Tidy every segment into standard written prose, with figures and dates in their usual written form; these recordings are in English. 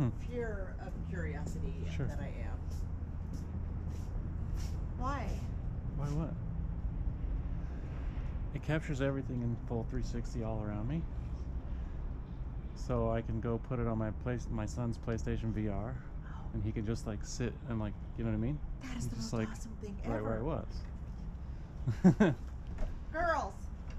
pure of curiosity Sure. that I am. Why? Why what? It captures everything in full 360 all around me. So I can go put it on my son's PlayStation VR, and he can just like sit and like, you know what I mean? That is the just most like awesome thing right ever. where I was. Girls!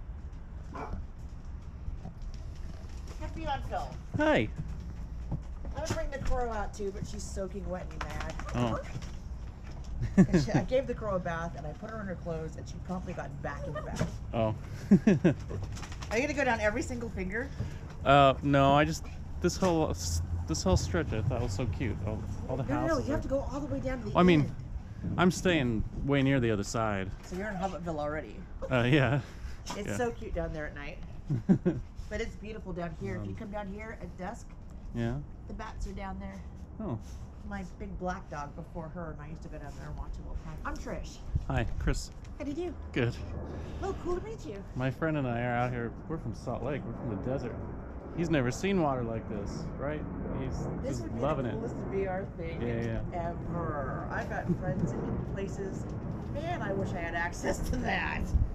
Get me on film. Hi. I'm gonna bring the crow out too, but she's soaking wet and mad. Oh. I gave the crow a bath and I put her in her clothes and she promptly got back in the bath. Oh. Are you gonna go down every single finger? No, I just this whole stretch I thought was so cute. All the houses. No, you have to go all the way down to the I end. mean, I'm staying way near the other side. So you're in Hubbardsville already. Yeah. It's Yeah. so cute down there at night. But it's beautiful down here. If you come down here at dusk, Yeah. the bats are down there. Oh. My big black dog before her, and I used to go down there and watch them all the time. I'm Trish. Hi, Chris. How do you do? Good. Oh, cool to meet you. My friend and I are out here. We're from Salt Lake. We're from the desert. He's never seen water like this, right? He's This just would be loving the it. coolest VR thing Yeah. ever. I've got friends in places. Man, I wish I had access to that.